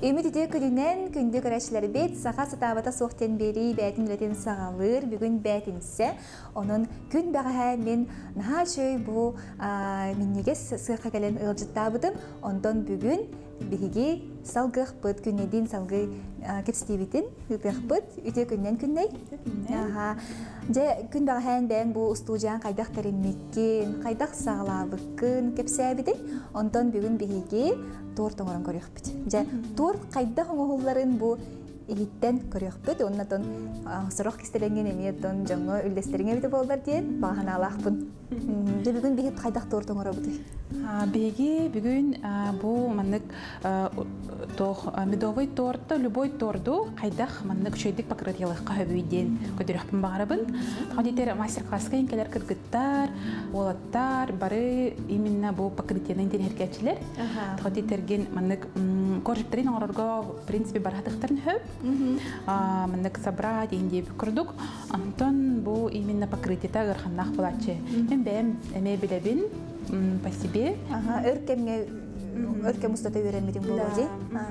Ümit ide külünen kündü görəşləri bet sağa satavata soğten beri bətin üreten sağalır. Bugün bətinsə onun gün bəğə men naha şöy bu minnege sığqa gelen ılcıttabıdım. Ondan bugün bihigi salgıq bıt günnedin salgı kepstivitin hıpıq bıt üte günnen günney. Gün bəğən ben bu studiyan qaydaq terimlikkin, qaydaq sağlabıkkın kepsəbidin. Ondan bugün bihigi tort oңорон көрөкпүт. Же тор кайда оңолларын бу игиттен көрөкпүт. Оннотон сорок кистеленген эмиеттон жоңго үлдестериңе бите болдар диен баганалакпын. Же бүгүн бигит кайдак торт оңоробут. Беги бүгүн бу мандык медовый торт, любой торду кайдак мандык чөйдүк покрытиялыкка хөбүйден көтөрөкпүн багарабын. Кадитер мастер-класска инкелер кыргыттар, олаттар бары именно бу покрытияны интернетчилер. Кадитерген мандык коржиктерин оңорорго в принципе баратыктарын хөп. Мандык собрать инде курдук. Антон бу именно покрытиета гырханнак булачы. Мен бем эме билебин по себе. Örkem ustata öğrenmedin bu olacak.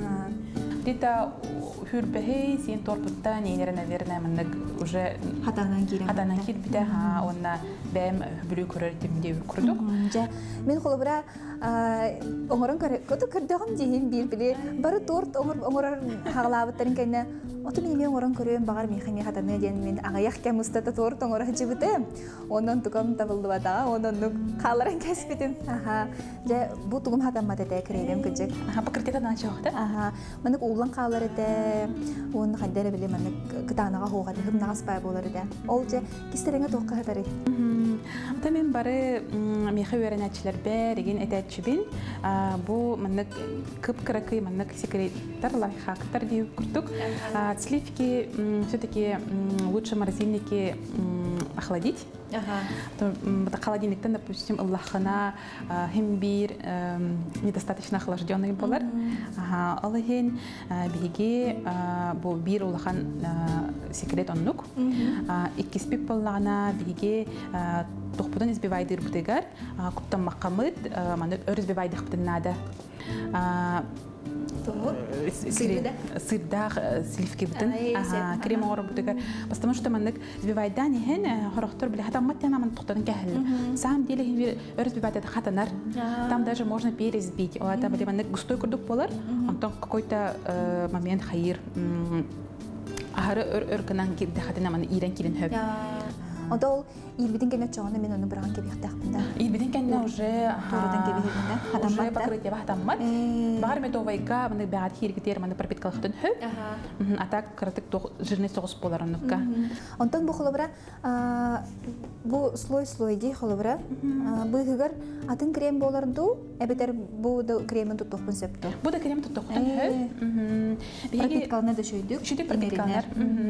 Где-то хюрбехей син торпутта нейнерен, наверное, мандык уже хатанан кир бите онна бем бүлү көрөр темде курдук. Мен холобра оңорон көрдөгөм дейин бир биле бары торт оңорор хаглабыттарын кайна ото мен оңорон көрөм багар механи хатаны ден мен агаяк кем устата торт оңорор жибите. Онон тукам табылды бата, онон каларын кеспитин. Же бу тугум хатамма дете кирем кыжык. Покрытиета начокта. Мен улан калар эте, он хаддер биле мен кытанага хоога деп нагаспай болор эте. Ол же кистереңе токка хатары. Ата мен бары меха öğrenәчләр бәреген әтәчбин. Бу мен кып-кыракый мен секреттар, лайфхактар дип күрдүк. Сливки все-таки лучше морозильники охладить. Холодильниктен, допустим, Аллахана химбир недостаточно охлажденный болар. Аллахен биге бу бир улахан секрет оннук. Иккиспик боллана биге тохпудан избивайдыр бутыгар. Куттан макамыт, маны өрүзбивайдыр бутыннада. Сырдах сливки бутын, крем оңор бутыгар. Потому что мандык збивайдан ихен хорохтор биле хатаммат яна ман тухтан кахил. На самом деле хин разбивать это хатанар. Там даже можно перезбить. Это были мандык густой курдук полар. Антон какой-то момент хайир. Ахары өрканан кирде хатана ман ирен кирен хөп. Одол илбидин кенне чоғаны мен оны бұраған кебектақпында. Илбидин кенне уже покрытие бахтаммат. Бағар медовайга маны бәғат хиргетер маны пропиткалықтын хөп. Атак кырытык жирный соғыс болар оныққа. Онтан бұл холобра, бұл слой дей холобра, бұйғығар атын крем боларынду, әбетер бұл кремін тұттықпын септі. Бұл да крем тұттықпын хөп. Пропиткалына да шөйдік. Шөйдік пропиткалар.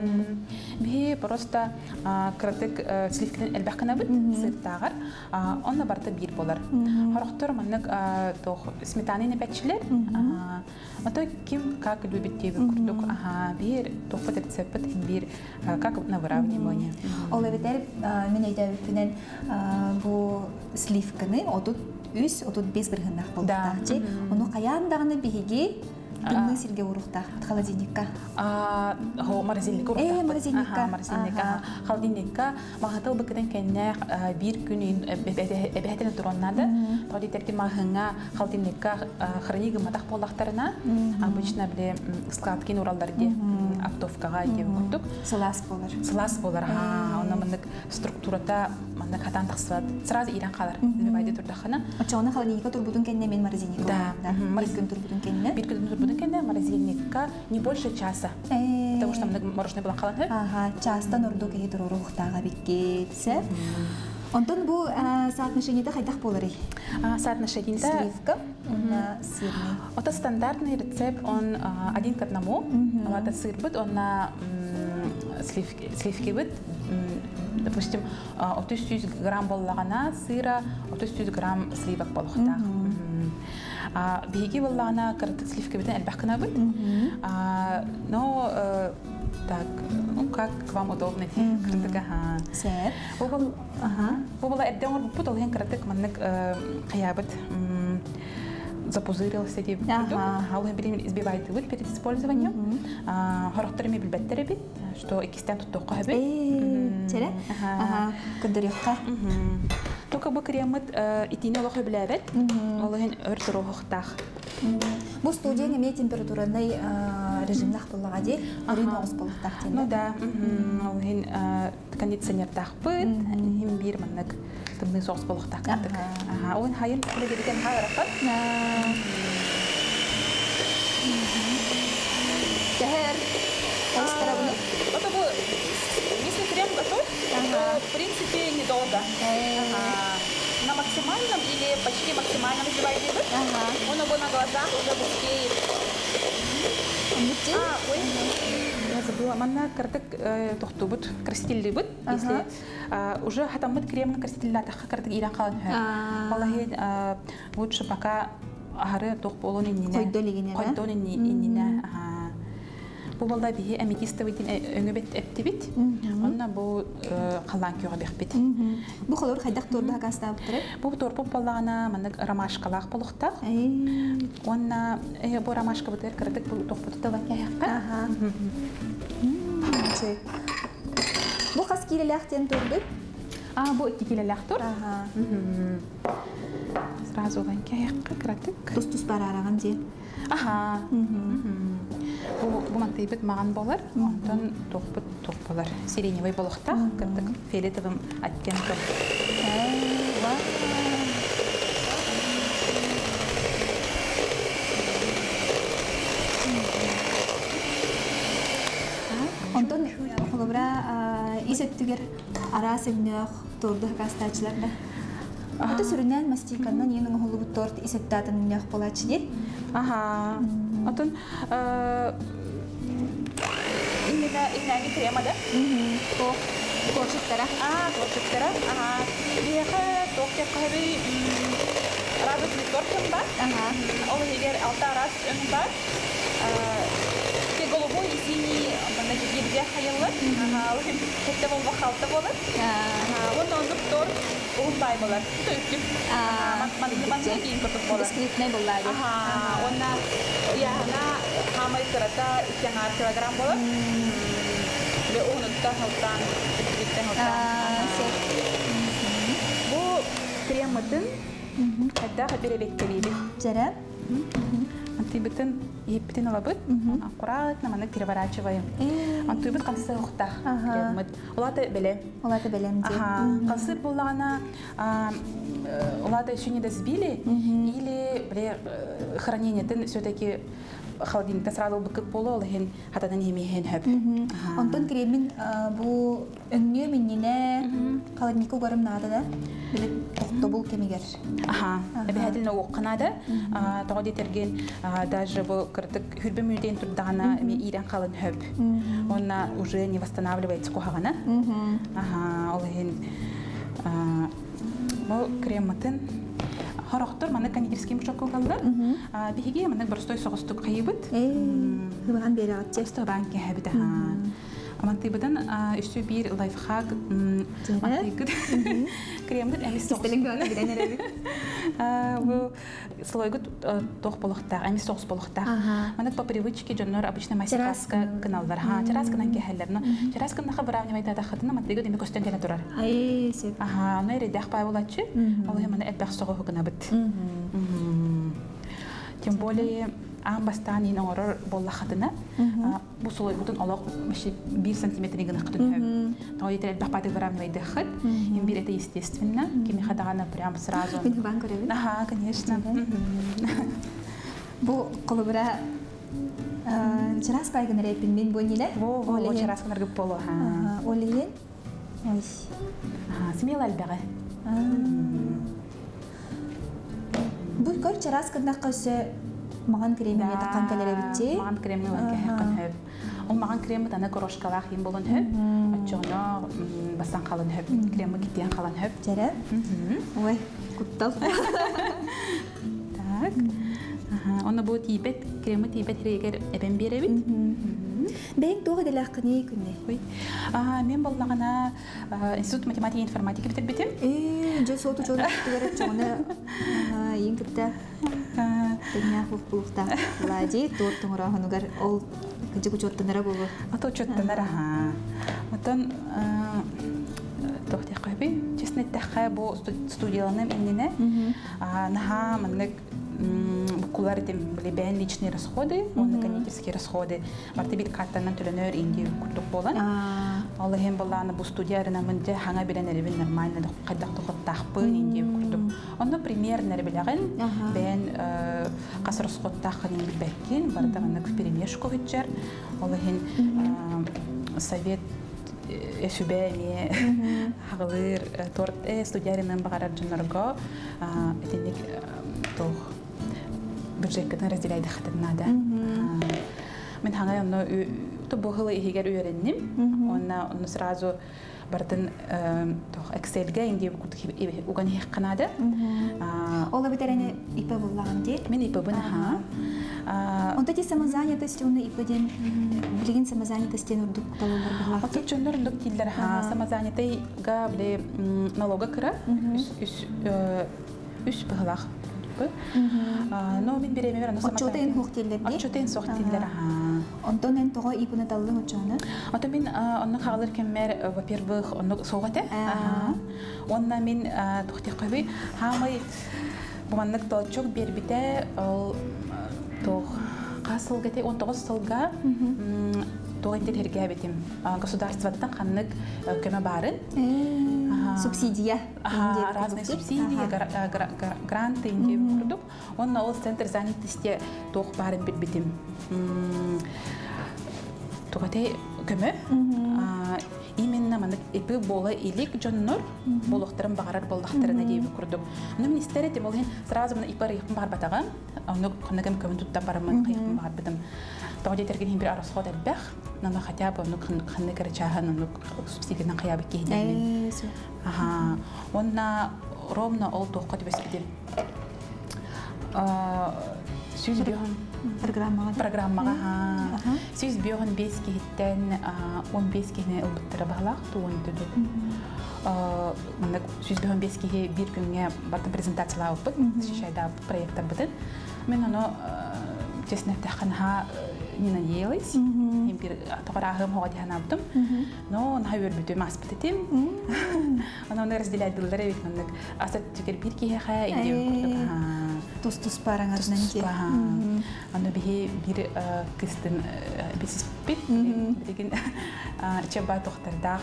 Бе просто кырытык сливкиден элбәккана бит сыттагар. Онна барта бир болар. Хорохтор маннык сметананы пәчилер. Ото ким как любит тебе курдук. Бир тохпат рецепт бир как на выравнивание. Ол эбетер мен әйтәбитнен бу сливканы отут 5 бир хыннак болду. Оны каяндагыны биги Дымны сирге урухта, холодильникка. Морозильник урухта. Морозильникка. Холодильникка. Мағатыл бұкыдан кәнне бір күн әбәтені тұроннады. Тоғды тәркен мағыңа холодильникка хранигы матақ болақтарына. Обычно біле складкен уралдарды оптовкаға деп күрдік. Сылас болар. Сылас болар. Оны мұндық структурата мұндық хатан тақсылады. Сразу иран қалар. Байды тұрдақына. Очауына холодильникка тұрбудың кәнне мен морозильникка. Да. Бір күн тұрбудың кәнне. Bir gün turбудун кенде морозильникка не больше часа. Потому что мороженое было халат. Частан урду кеги туруру ухтага биккетсе. Онтон бу соотношениеде кайдак болор? Соотношениеде сливка на сырный. Это стандартный рецепт, он 1 к 1. Это сыр бит, он на сливки бит. Допустим, 300 грамм боллагана сыра, 300 грамм сливок болухта. Биги боллагана кыртык сливки битен элбакына бит. Но так, ну как вам удобно кыртык. Сэр. Бу была эдден бутал хен кыртык маннык каябыт. запузырился деп продукт. Ол билим избивает его перед использованием. Хорохторами билбеттер бит, что экистен тут тоққа бит. Тере? Көндөрөккә. Только бу кремет итине лохы билебет. Ол ген өртөрөхтах. Бу студия неме температураны режимнах буллага ди, арин огыс болуктак тенде. Ну да, ол ген кондиционер тахпыт, хим бир маннык тымны соғыс болуктак тактык. Ол хайын билеген хайракат. Тәһәр. Островны. Это был, если крем готов, то в принципе недолго. На максимальном или почти максимальном взбивайте его. Он его на глазах уже быстрее. Ой, я забыла. Манна картек тохтубут, красительный бут. Если уже хатамут крем на красительный тах картек иран калан. Валахи лучше пока агары тохполон иннина. Койдон иннина. Бу балда бии аметистовый өңөбет эптибит. Онна бу калан күйгө бекбит. Бу холор хайдак торда кастап турат. Бу торпу балана мандык ромашкалак болуктак. Онна бу ромашка бутер кырдык бу тохпутта вакаякка. Бу кас килелектен турду. Бу 2 килелек тур. Сразу вакаякка кырдык. Тус барараган ди. Бу мантайбет маған болар, онтан тоқ болар. Сиреневый болуқта, кірдік фиолетовым оттенком. Онтан холобра исеттігер арасыгнық торды кастачыларда. Ата сүрінен мастиканнан енің холобут торт исеттатын нөх болачы дей. Отон иннами крема, да? Торшыктара. Торшыктара. Бияха тоқтеп қайбы радостный торт бар. Ол егер 6 раз өн бар. Те голубой и синий, ебде хайылы. Хетте бол бақалты болыр. Оны торт ұғынбай болар. Төйттіп. Мандығы кейін күртіп болар. Бисквитный болар. Оны яғына хамай сырата 2 килограмм болар. Ve unuttan haltan, bitkitten haltan. Bu krematın hatta bir bekleyebilir. Cerem. Антибитин епитин алабыт, аккуратно маны переворачиваем. Антибит калсы ухта. Улаты белем. Улаты белем ди. Калсы булана улаты еще не дозбили или хранение тен все-таки холодильник сразу быкып болу олхен хатадан емейхен хөп. Антон кремин бу өннө миннине холодильникку көрүм нада да. Биле токтобул кемигер. Обязательно окнада. Тоди терген даже бу кырдык хүрбе мүден турдагана эми ирен калын хөп. Онна уже не восстанавливается кохагана. Олхен бу крематын Характер маны кондитерский мешок калды. Биһиге маны простой соғыстык кайбыт. Хыбан бери атчы. Стабан кебит. Амантыбыдан үстү бир лайфхак мантыгыт. Кремдер эмис соғыс. Стелинганы биден эребит. Бу слойгыт тох болохтак, эмис соғыс болохтак. Маны по привычке жоннор обычно мастер-класска каналдар. Террасканан кехеллер. Террасканна выравнивать да хатына мантыгыт эми көстөн келе турар. Сеп. Аны редах бай булачы. Ол маны эббах соғы гынабыт. Тем более амбастан ин орор болла хатына бу слойгытын олоқ 1 сантиметр гына хатын. Тои тел бахпаты выравнивать дыхат. Им бир это естественно. Кими хадагана прям сразу. Хыбан көрөбүт. Конечно. Бу колобра чарас байгын репин мен бониле. Во чарас канар гып болу. Олиен. Ой. Смело албага. Бу көр чарас кында кысы маған креміне таққан кәлері бітте? Маған креміне өңкәйін хөп. Ол маған кремі таны корошкалақ ем болын хөп. Отчоғына бастан қалын хөп. Кремі кеттен қалын хөп. Жәрі? Ой, құттал. Так. Оны бұл тейбет, кремі тейбет егер әбен беребет. Бәйін тоғы дәлі ақыне күнне? Мен боллағына Институт математики и информатики бітірбетім. Жа соты жолы күттігеріп жоғыны ең күпті дәне құлықта. Лади, торттың ұрағынығар ол күнжі күчеттінара болу. Ото учеттінара, Отон тоқтық қойбей, честнеттәққа бұл студияланым иннене. Наға маннық букулар этим бәйін личные расходы, кондитерские расходы. Барты бит каттанан төлөнөр инди курдук болан. Аллахем баланы бу студиярына мынде хаңа билен эребин нормально кайдак тохоттакпын инди курдук. Онда примерно билеген бәйін касыр расходтакын инди бәккин, барда маннық перемешку гитчер. Аллахен совет эсүбәне хагылыр торт студиярынан багарар жонорго этинник тох бюджеттен разделяйды хатынада. Мен хаңа онно тобухылы игер үйренним. Онна сразу бартын тох Excel'ге инде уган хекканада. Ола битерене ипа буллаган ди. Мен ипа бына. Онда ти самозанятость уны ипаден билген самозанятостен урдук талалар буллак. Ото чөндөр урдук тилдер самозанятыйга биле налога кыра. Үс быгылак. Но мен береме бер Отчетен хуктиллер ди. Отчетен сохтиллер. Онтон эн тога ипуна таллы очона. Ото мен онны хагылыр кеммер, во-первых, онны соғате. Онна мен тохтик кайбы хамай буманнык толчок бербите ол тох касыл гете 19 сылга тоғынтер хергәбетим. Государствоттан қаннык көмө барын. Субсидия. Разные субсидии, гранты инде курдук. Онна ол центр занятости тоқ барын бербетим. Тоғате көмө. Именно мандык эпи бола илик жоннор болохтарын багарар болдактарына дейби курдук. Аны министр этим ол сразу мына ипар якын бар батага. Аны кынагым көмөн туттап барамын кыйын бар бидим. Тоғде терген бир расход албах. Нама хотя бы ну кынны карчахан ну субсидияны кыябы кейден. Онна ровно ол тоққа деп беспедим. Сүз бүйін программаға. Сүз бүйін 5 кейттен 15 кейіне ұлбыттыры бағылақ туын түді. Сүз бүйін 5 кейі бір күнге бартын презентациялау бұд, шайда проекттар бұдын. Мен оны честно тақынға не надеялась. Я бир тоқарағым хоға дейін аптым. Но на өрбіті маспыт етем. Оны разделяет білдері бет мұндық. Асат түгер бір кейіға үйден күрдік. Тус-тус параңарынан де. Оны бігі бір кістін бесіз бет. Білген чаба тоқтардақ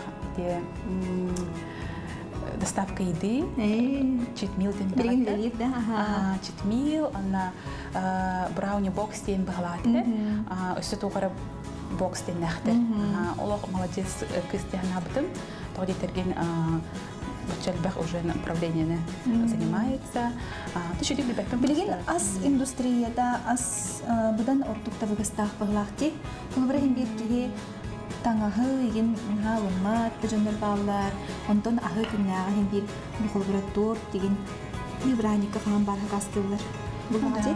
доставка еды, читмил температура. Читмил, она брауни бокс тем бағалады. Өсті тоғары бокс тем нәхті. Олық молодец кістен абдым. Тоғды терген Бачальбах уже направление занимается. Билеген ас индустрияда ас бұдан ортуқта бұғыстақ бағылақты. Құлыбырағын бер кейі таңағы еген ғалымат, бұжындар бағылар, онтон ағы күннәға хен бер құлыбыра торт деген евраника қаған барға қастылар. Бұл бағды?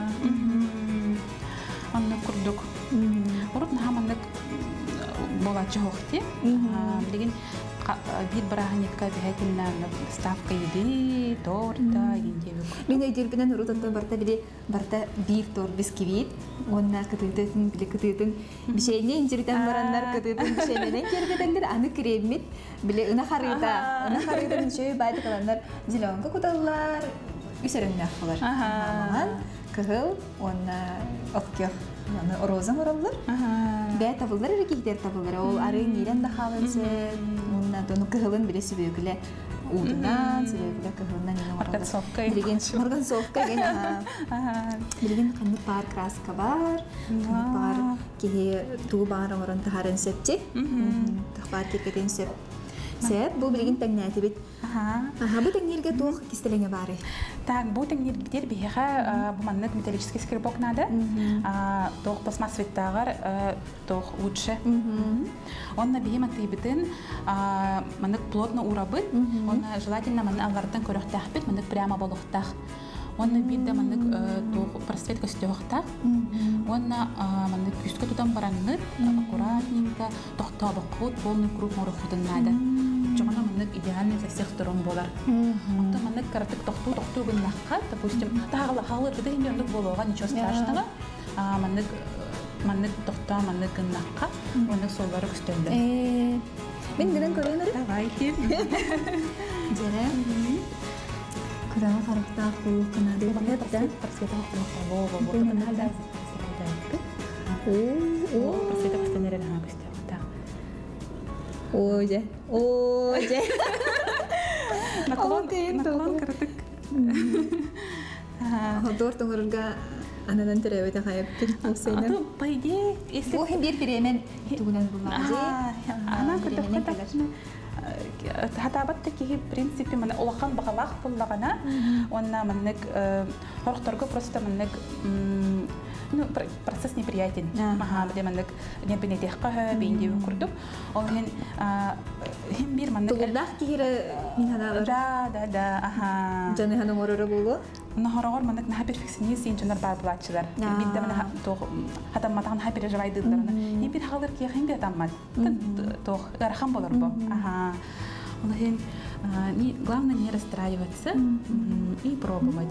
Анны күрдік. Ұрып нағаманлық болачы хоқты. Білеген bir barahanyetка бәйтінна ставка еды, торта, ендебі. Мен өйдербінен ұрытатын барта біле барта бір тор біскевет, онына күтігітін, біле күтігітін бішейне инжирден барандар күтігітін бішейненен кергедендер аны кіремет, біле ұна қарыйда нüşөй байды қаландар зеленка күталылар, үсерінне ақылар. Маған кығыл, оны оқкеқ, оны розан ұралылар. Бәй табылдар әрекейтер табылдар, ол ары нейден да қалынсы, оны кығылын біле сөбеугілі ұлдынан, сөбеугілі кығылынан ең оралдар. Марганцовка. Білген қанды бар краска бар, қанды бар кейі туы бағырын орын тағарын сөпте, тақпар кекетін сөп. Сөп, бұл білген тәңнәті бет. Бұл тәңнерге тоқ кестелеңе бары? Так, бұл тәңнер бітер бейіға бұманнық металлический скребок нады. Тоқ пластмассоветтағар тоқ лучше. Онна бейім аты бітін маннық плотно урабыт. Онна желательно манны аллардың көріқтақ бет, маннық прямо болуқтақ. Онна бирде маннык просвет костюхта. Онна маннык күскө тутан баранныр, аккуратненько, тохтабыккут, полный круг морохудын надо. Жогона маннык идеальный для всех сторон болар. Онда маннык каратык тохту гыннакка, допустим, тагыла халыр биде индик болууга ничего страшного. Маннык тохта, маннык гыннакка, маннык соллары көстөлдө. Мен гынан көрөнөр. Давай кеп. Жара. Курага каракта кул кынады. Просвет Оже. Наклон кырдык. Дор тоңорга анадан теребете кайыптыр. А по идее, если Охин бир биремен тугунан булмажы. Ана кырдык хатабатта ки в принципе мен улахан багалах буллагана онна менник хорторго просто менник ну процесс неприятен. Маха биде менник не бенетехка бинди курдук. Ол хим бир менник Тугудах кире мин хадабар. Да аха. Жаны ханым орора булу. Нахарагор менник на перфекционист инженер бар булачылар. Бидде мен хатамматан переживайдыдырны. Хим бир халыр ки хим бир таммат. Тох гархан болор бу. Аха. Олахин главное не расстраиваться и пробовать.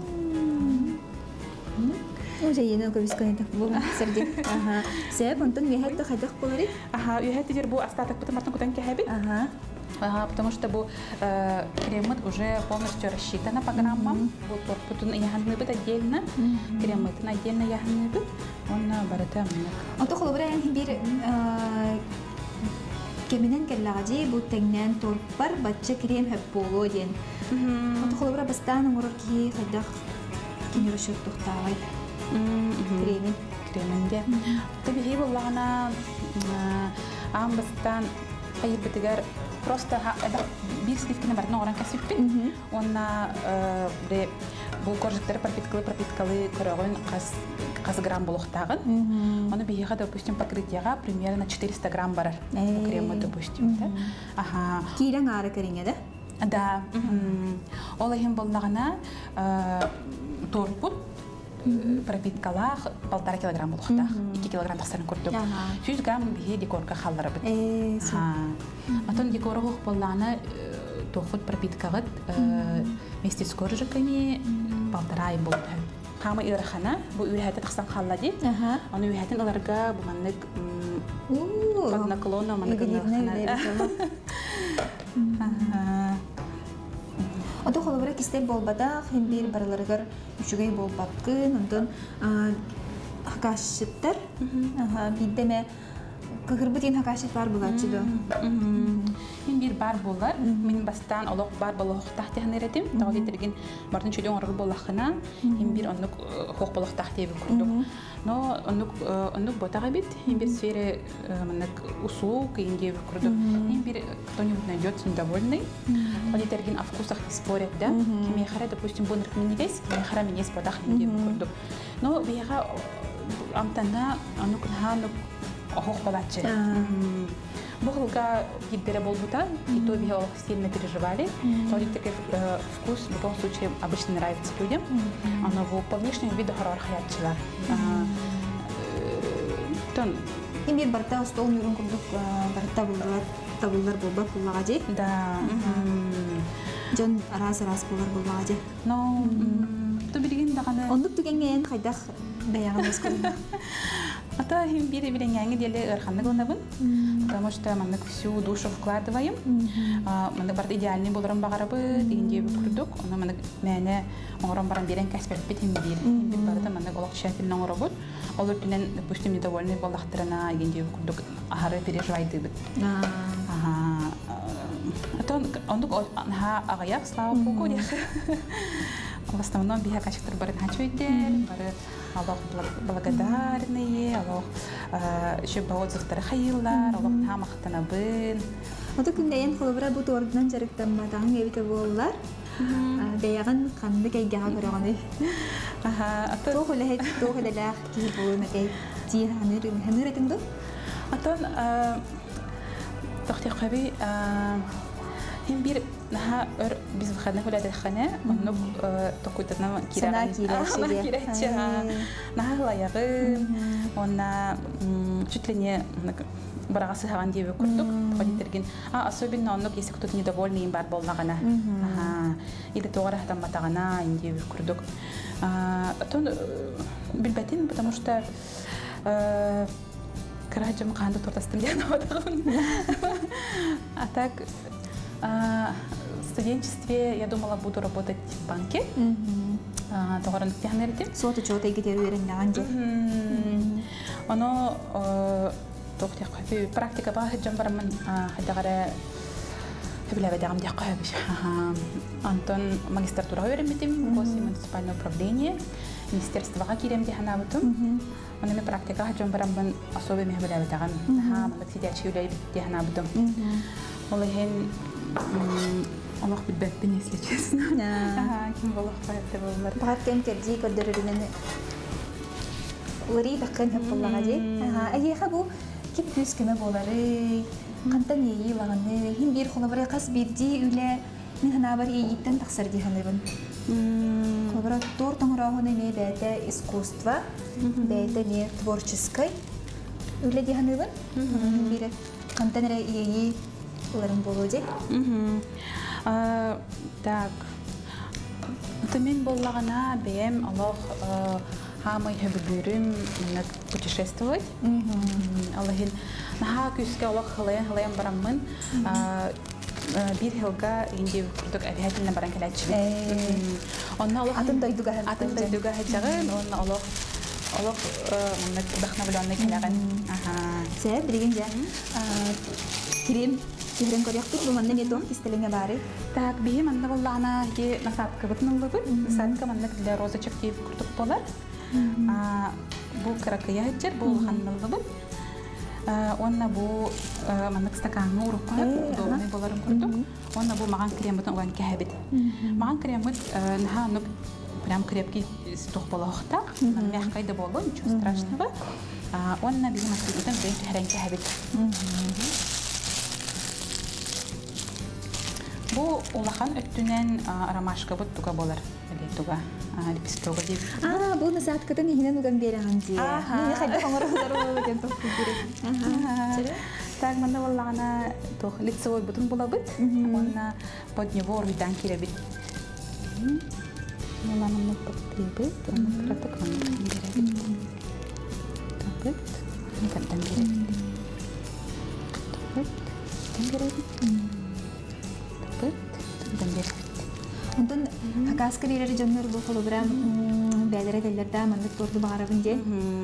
Уже ена көбискәне так булган сердек. Ага. Сәбәп онтон яһәттә хәдәк булыр. Ага, яһәттә дер бу остаток потом артын кудан кәһәбе. Ага, потому что бу кремат уже полностью рассчитана программа. Вот потом яһанны бит отдельно. Кремат отдельно яһанны бит. Он барата. Ото хлобран бир кеминен келлаги бу теңнән торпар батча крем һәп боло дигән. Ото хлобра бастан урыр ки хәдәк кинерошып тохтавай. Креминде. Табиғи буллагана амбастан хайбетигер просто бир сливкины бардын оран касыппин. Онна бу коржиктер пропиткалы көрөгөн каз грамм болуктагын. Аны бийга допустим покрытияга примерно 400 грамм барар. Крема допустим, да. Ага. Кирен ары кериңе да? Да. Олайым болнагана торпут пропиткалах 1,5 килограмм болуктак. 2 килограмм тасарын көрдүк. 100 грамм бие декорга халлары бит. Атон декорга боллана тохут пропиткагыт вместе с коржиками 1,5 болду. Кама ирхана бу үйһәтә тахсан халлади. Аны үйһәтен аларга бу маннык под наклоном маннык. Ото холобра кистел болбада хим бир барларыгар үчүгей болбаккын, онтон хакашыттар. Биддеме кыгырбытын хакашыт бар булачыды. Хим бир бар булар. Мен бастан олоq бар болоq тахтыгын эретим. Тагытыргын бардын чөдөн оргыл болахына. Хим бир онук хок болоq тахтыгы күрдүк. Но онук ботага бит. Хим бир сфере маннык услуг инде күрдүк. Хим бир кто-нибудь найдётся недовольный. Тагытыргын о вкусах не спорят, да? Хим яхара, допустим, бонер кминидес, яхара минес ботах инде күрдүк. Но бияга амтана онук ханук охох балачы. Бухлга гиддере болбута, и то бия сильно переживали. Тагытыргы вкус в любом случае обычно нравится людям. Оно по внешнему виду хорор хаятчылар. Тон Хим барта стол нурун курдук барта булдар болбак буллагаҗы. Да. Жон раз булар буллагаҗы. Но то билген даганы. Ондук түгәнгән хайдах баягын өскөрдү. Это беременянги деле арханныгынабын, потому что мы всю душу вкладываем. Мы бар идеальный болрам багарабы, дигенде күрдүк. Аны мы мене оңрам баран берен кәсеп битем бир. Бит барда мы голок тщательно оңробут. Олар белән, допустим, недовольный боллахтырына дигенде күрдүк. Ахары переживайды бит. Ага. Это ондук агаяк слава богу. В основном биха качествер барин хачуйдер, бары Аллах благодарные, Аллах еще по отзывам хайыллар, Аллах тамахтанабын. Ото күндәен холобра бу тордынан жарыктан матаң эбите боллар. Бәяган канды кайгага көрөгөне. Тох лехет тох делах ки бу накай ти ханыр этиңдо. Атон тохти хаби Hem bir naha biz выходных гуляли хана, оннук токуйтана кирачи. Наха лаягы, онна чуть ли не барагасы хаган дип көрдүк. Кадиттерген. Особенно оннук если кто-то недовольный им бар болмагана. Или тогара хатаматагана дип көрдүк. Тон билбетин, потому что Краджем канды тортастым дияна батагын. А так, в студенчестве я думала, буду работать в банке. Тогоран тяхнерите. Соты чоты гидер уйреннаган же. Оно тохтя практика бахаджам барман хадагара хабилава дагам дякабиш. Антон магистратура öğrenmedim. После муниципального управления. Министерствоға кирем дияна бутум. Онами практика хаджам барамбан особый мехбилава дагам. Мандак сидячий үлей дияна бутум. Олехен Аллах билбеппин, если честно. Ким болах байты болар. Багат кем керди көрдөрүнөн лыри баккан хаппаллага же. Айеха бу кеп күз кеме болары. Кантан ийи лаганы, хим бир холобара кас бирди үле мен хана бар ийиттен таксар диханыбын. Холобара тор тоңрахуна не бәте искусство, бәте не творческой. Үле диханыбын. Бир кантан ре ийи уларын болу же. Так. Мен боллагана бем Аллах хамай хабылырым путешествовать. Аллахин наха күскә Аллах халаян барамын. Bir yılga indi kurduk aviyatına baran kelçi. Onna Аллах атын дойдуга хәҗәгән, онна Аллах монны бахна белән келәгән. Сә биргәнҗә Кирен көрәктүк бу манда не тох кистелеңе бары. Так, бие манда буллана ге насапка бутнылыгы. Насапка манда для розочек дип куртук болар. Бу каракая җир бу ханнылыгы. Онна бу манда стакан урукка, дорны боларын куртук. Онна бу маган крем бутын уган кәһәбит. Маган крем бут наха ну прям крепкий стух болохта. Мягкой да болу, ничего страшного. Онна бие манда бутын бен хәрән кәһәбит. Бу улахан өттүнен ромашка бут туга болар. Туга лепестога дип. Бу насаткадан ихинен уган берәгән ди. Менә хәдә хаңарылар дигән тохты бирә. Так мында валлана тох лицевой бутын була бит. Онна под него орбитан киребит. Муланы мы потребит, он краток нам беребит. Так бит. Никадан беребит. Так беребит. Ondan hakas kariyeri canlar bu hologram bədərə dəllərdə mənlik tordu bağarabın de.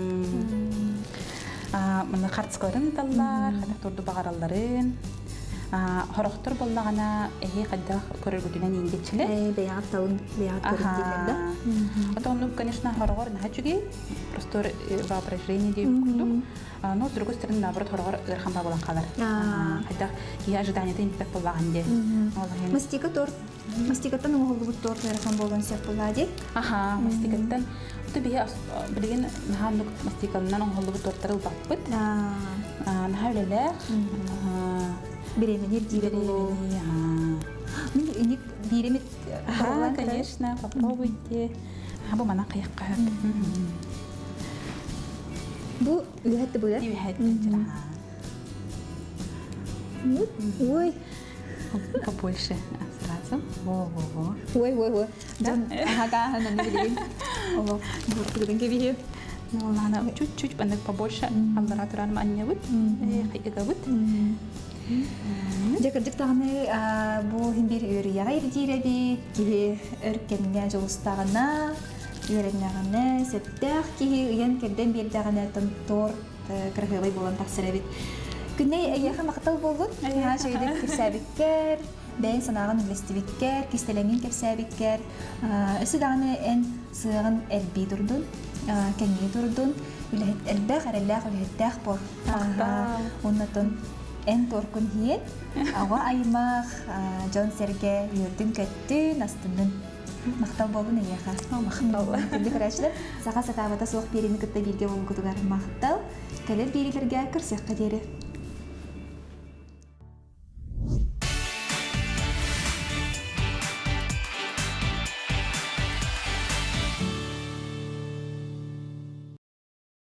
Mənlik qartısqların dallar, xadaq tordu bağaralların. Horaqtır bollağına ehi qaddaq körürgüdünən ingetçili. Bəyaq taun, bəyaq körürdillərdə. Это он, конечно, хорогор на хачуги, просто воображение девушку. Но с другой стороны, наоборот, хорогор верхамба была калар. Хотя я ожидания ты не так полаганде. Мастика торт, мастикаттан угол торт верхамба болан сер полаги. Мастикаттан. Это бия, блин, нахамну мастикалнан угол торт рыл баппет. Нахавлелер. Беременер диребу. Ini биремет. Конечно, попробуйте. Бу мана кыякка. Бу үһәтте бу да? Үһәтте. Ой. Побольше сразу. Во. Ой. Жан ага на небелин. Ого, буртудан кебие. Ну ладно, чуть-чуть побольше. Алларатуран маннебут. Хыйгабут. Жакырдык тагыны бу химбир үрүягы ирдиреби, ки өркенген жолустагына, үйреннагына, септак ки уян керден бердагына тор кыргылый болан тахсырабит. Күнне яха мактал болгон, ха шөйдө кирсәбиккер, бәйин санагын инвестибиккер, кистеленген кирсәбиккер, өсү дагыны эн сыгын элби турдун, кенги турдун, үлет элбә хараллах үлеттах бор. Оннотон en torkun hiyet, awa aymaq, John Serge yurdun köttü, nastının maqtal bolun ayaqa. Maqtal. Tildi qarashlar, saqa satabata soq birini kıtta bilge olgudugar maqtal, keler birilerge kırsaq kaderi.